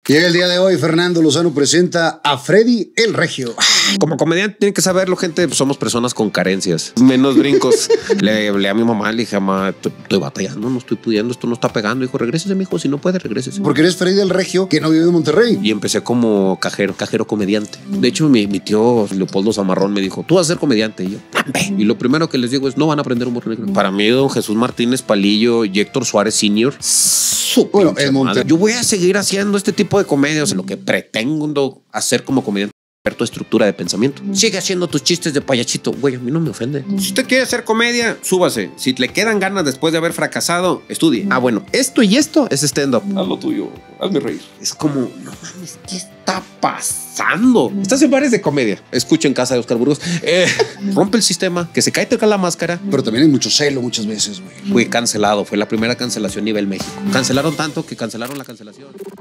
Llega el día de hoy, Fernando Lozano presenta a Freddy el Regio. Como comediante tienen que saberlo, gente, somos personas con carencias, menos brincos. Le hablé a mi mamá, le dije, mamá, estoy batallando, no estoy pudiendo, esto no está pegando. Dijo, regrésese, mijo, si no puede, regrésese. Porque eres Freddy el Regio, que no vive en Monterrey. Y empecé como cajero comediante. De hecho, mi tío Leopoldo Zamarrón me dijo, tú vas a ser comediante. Y yo, y lo primero que les digo es, no van a aprender humor negro. Para mí, don Jesús Martínez Palillo y Héctor Suárez Sr. Bueno, en Monterrey. Yo voy a seguir haciendo este tipo de comedias, lo que pretendo hacer como comediante. Tu estructura de pensamiento. Sigue haciendo tus chistes de payachito. Güey, a mí no me ofende. Si usted quiere hacer comedia, súbase. Si le quedan ganas después de haber fracasado, estudie. Ah, bueno, esto y esto es stand-up. Haz lo tuyo, hazme reír. Es como, no mames, ¿qué está pasando? Estás en bares de comedia. Escucho en casa de Oscar Burgos. Rompe el sistema, que se cae la máscara. Pero también hay mucho celo muchas veces, güey. Fui cancelado. Fue la primera cancelación a nivel México. Cancelaron tanto que cancelaron la cancelación.